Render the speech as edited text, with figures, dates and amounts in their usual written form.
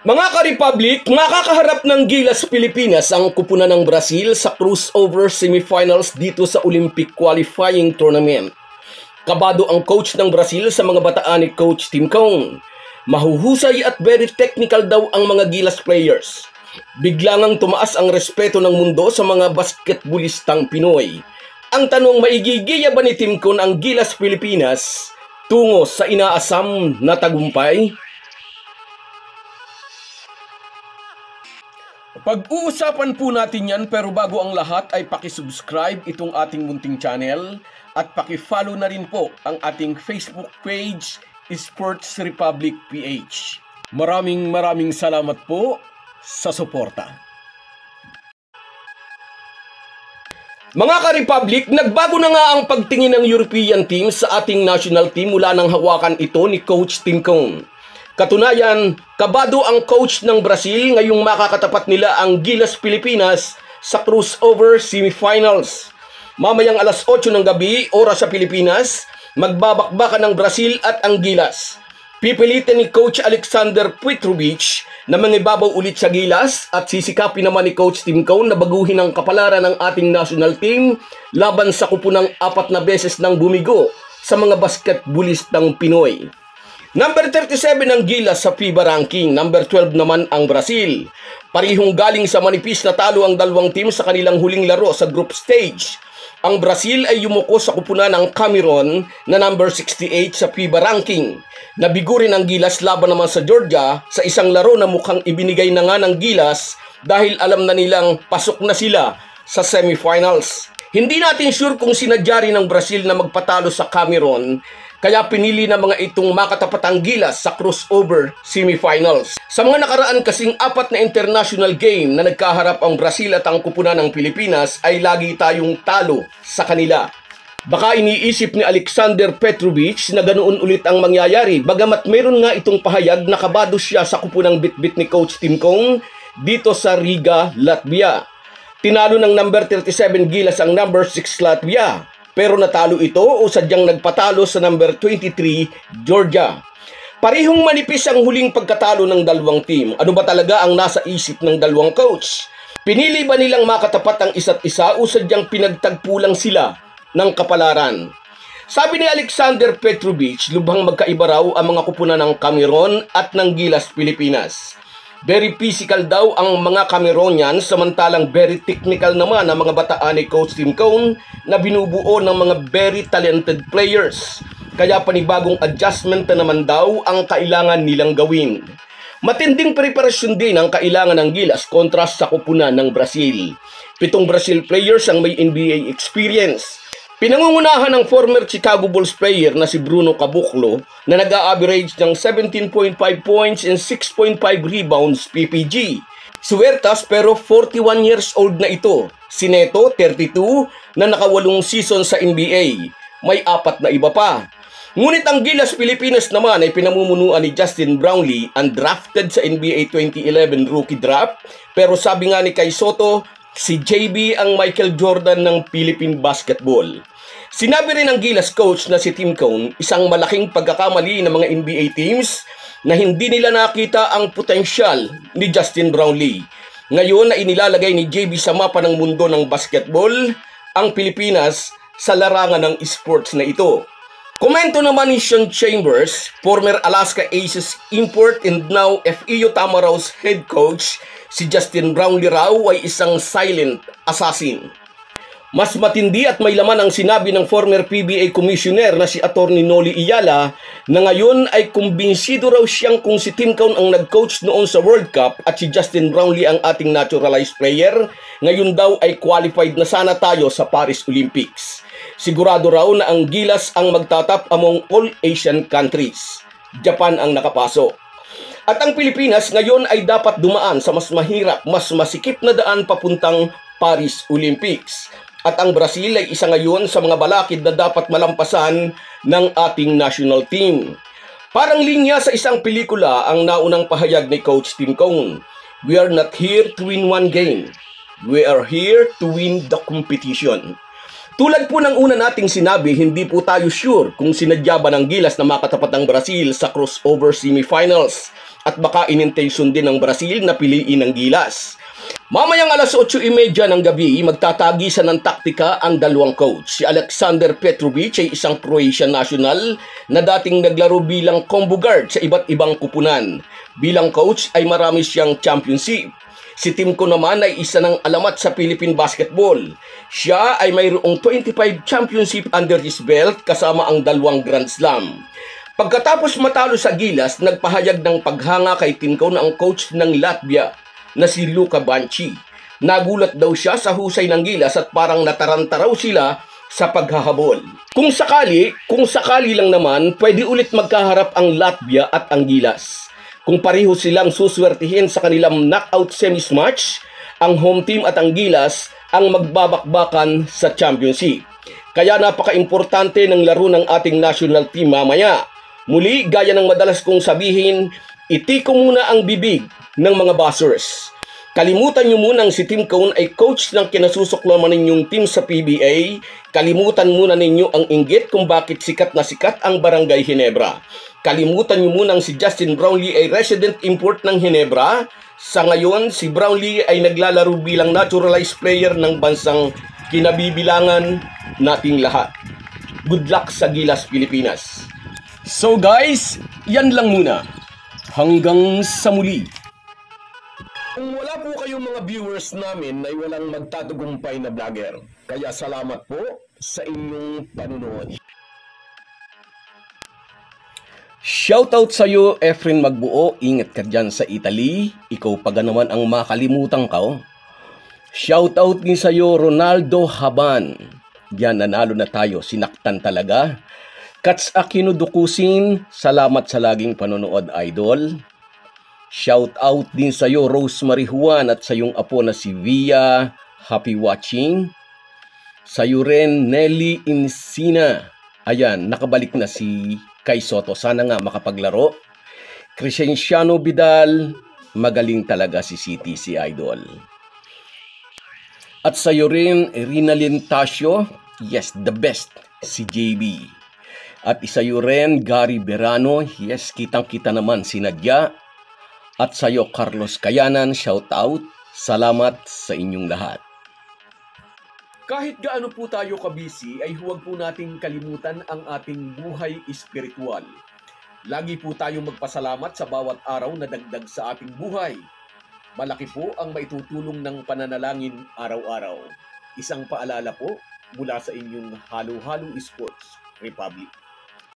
Mga ka-Republic, makakaharap ng Gilas Pilipinas ang kupunan ng Brazil sa crossover semifinals dito sa Olympic Qualifying Tournament. Kabado ang coach ng Brazil sa mga bataan ni Coach Tim Cone. Mahuhusay at very technical daw ang mga Gilas players. Biglang ang tumaas ang respeto ng mundo sa mga basketballistang Pinoy. Ang tanong, maigigiya ba ni Tim Cone ang Gilas Pilipinas tungo sa inaasam na tagumpay? Pag-uusapan po natin yan, pero bago ang lahat ay paki-subscribe itong ating munting channel at paki-follow na rin po ang ating Facebook page, Sports Republic PH. Maraming salamat po sa suporta. Mga ka-Republic, nagbago na nga ang pagtingin ng European team sa ating national team mula nang hawakan ito ni Coach Tim Cone. Katunayan, kabado ang coach ng Brazil ngayong makakatapat nila ang Gilas Pilipinas sa crossover semifinals. Mamayang alas 8 ng gabi, oras sa Pilipinas, magbabakbakan ng Brazil at ang Gilas. Pipilitin ni Coach Alexander Petrovic na mangibabaw ulit sa Gilas at sisikapin naman ni Coach Tim Cone na baguhin ang kapalaran ng ating national team laban sa kupunang 4 na beses ng bumigo sa mga basketballistang Pinoy. Number 37 ang Gilas sa FIBA ranking, number 12 naman ang Brazil. Parihong galing sa manipis na talo ang dalawang team sa kanilang huling laro sa group stage. Ang Brazil ay yumuko sa kupunan ng Cameroon na number 68 sa FIBA ranking. Nabigo rin ang Gilas laban naman sa Georgia sa isang laro na mukhang ibinigay na nga ng Gilas dahil alam na nilang pasok na sila sa semifinals. Hindi natin sure kung sinadya rin ng Brazil na magpatalo sa Cameroon, kaya pinili na mga itong makatapatang Gilas sa crossover semifinals. Sa mga nakaraan kasing 4 na international game na nagkaharap ang Brazil at ang kupunan ng Pilipinas ay lagi tayong talo sa kanila. Baka iniisip ni Alexander Petrovic na ganoon ulit ang mangyayari, bagamat meron nga itong pahayag na kabado siya sa kupunang bitbit ni Coach Tim Cone dito sa Riga, Latvia. Tinalo ng number 37 Gilas ang number 6 Latvia, pero natalo ito o sadyang nagpatalo sa number 23 Georgia. Parihong manipis ang huling pagkatalo ng dalawang team. Ano ba talaga ang nasa isip ng dalawang coach? Pinili ba nilang makatapat ang isa't isa o sadyang pinagtagpo lang sila ng kapalaran? Sabi ni Alexander Petrovic, lubhang magkaiba raw ang mga kupunan ng Cameroon at ng Gilas Pilipinas. Very physical daw ang mga Cameroonian, samantalang very technical naman ang mga bataan ni Coach Tim Cone na binubuo ng mga very talented players. Kaya panibagong adjustment na naman daw ang kailangan nilang gawin. Matinding preparasyon din ang kailangan ng Gilas kontra sa kupunan ng Brazil. 7 Brazil players ang may NBA experience. Pinangungunahan ng former Chicago Bulls player na si Bruno Caboclo na nag-a-average ng 17.5 points and 6.5 rebounds PPG. Suwertas pero 41 years old na ito. Si Neto, 32, na naka-8 season sa NBA. May 4 na iba pa. Ngunit ang Gilas Pilipinas naman ay pinamumunuan ni Justin Brownlee, undrafted sa NBA 2011 rookie draft. Pero sabi nga ni Kai Soto, si JB ang Michael Jordan ng Philippine basketball. Sinabi rin ng Gilas coach na si Tim Cone, isang malaking pagkakamali ng mga NBA teams na hindi nila nakita ang potensyal ni Justin Brownlee. Ngayon na inilalagay ni JB sa mapa ng mundo ng basketball ang Pilipinas sa larangan ng esports na ito. Komento naman ni Sean Chambers, former Alaska Aces import and now FEU Tamaraws head coach, si Justin Brownlee raw ay isang silent assassin. Mas matindi at may laman ang sinabi ng former PBA commissioner na si Atty. Noli Iyala na ngayon ay kumbinsido raw siyang kung si Tim Cone ang nag-coach noon sa World Cup at si Justin Brownlee ang ating naturalized player, ngayon daw ay qualified na sana tayo sa Paris Olympics. Sigurado raw na ang Gilas ang magtatap among all Asian countries. Japan ang nakapasok. At ang Pilipinas ngayon ay dapat dumaan sa mas mahirap, mas masikip na daan papuntang Paris Olympics. At ang Brazil ay isa ngayon sa mga balakid na dapat malampasan ng ating national team. Parang linya sa isang pelikula ang naunang pahayag ni Coach Tim Cone. We are not here to win one game. We are here to win the competition. Tulad po ng una nating sinabi, hindi po tayo sure kung sinadya ba ng Gilas na makatapat ng Brazil sa crossover semifinals at baka inintensyon din ng Brazil na piliin ng Gilas. Mamayang alas 8:30 ng gabi, magtatagisan ng taktika ang dalawang coach. Si Alexander Petrovic ay isang Croatian national na dating naglaro bilang combo guard sa iba't ibang kupunan. Bilang coach ay marami siyang championship. Si Timko naman ay isa ng alamat sa Philippine basketball. Siya ay mayroong 25 championship under his belt kasama ang 2 Grand Slam. Pagkatapos matalo sa Gilas, nagpahayag ng paghanga kay Timko na ang coach ng Latvia na si Luka Banci. Nagulat daw siya sa husay ng Gilas at parang nataranta raw sila sa paghahabol. Kung sakali lang naman, pwede ulit magkaharap ang Latvia at ang Gilas. Kung pareho silang suswertihin sa kanilang knockout semis match, ang home team at ang Gilas ang magbabakbakan sa championship. Kaya napaka-importante ng laro ng ating national team mamaya. Muli, gaya ng madalas kong sabihin, itiko muna ang bibig ng mga buzzers. Kalimutan nyo munang si Tim Cone ay coach ng kinasusuklaman ninyong team sa PBA. Kalimutan muna ninyo ang inggit kung bakit sikat na sikat ang Barangay Ginebra. Kalimutan nyo munang si Justin Brownlee ay resident import ng Ginebra. Sa ngayon, si Brownlee ay naglalaro bilang naturalized player ng bansang kinabibilangan nating lahat. Good luck sa Gilas, Pilipinas. So guys, yan lang muna. Hanggang sa muli. Kung wala po kayong mga viewers namin ay walang magtatagumpay na vlogger. Kaya salamat po sa inyong panunood. Shoutout sa iyo, Efren Magbuo. Ingat ka dyan sa Italy. Ikaw pa naman ang makalimutan ka. Shoutout din sa iyo, Ronaldo Haban. Yan, nanalo na tayo. Sinaktan talaga. Kats Aquino Dukusin. Salamat sa laging panonood, idol. Shout out din sa iyo, Rosemary Juan, at sa iyong apo na si Via. Happy watching. Sa iyo rin, Nelly Insina. Ayan, nakabalik na si Kai Soto. Sana nga makapaglaro. Crescenciano Vidal. Magaling talaga si CTC Idol. At sa iyo rin, Rinalyn Tasio. Yes, the best. Si JB. At isa iyo rin, Gary Berano. Yes, kitang-kita naman si Nadia. At sa iyo, Carlos Kayanan, shout out. Salamat sa inyong lahat. Kahit gaano po tayo kabisi, ay huwag po nating kalimutan ang ating buhay espiritual. Lagi po tayong magpasalamat sa bawat araw na dagdag sa ating buhay. Malaki po ang maitutulong ng pananalangin araw-araw. Isang paalala po mula sa inyong Halo Halo Sports Republic.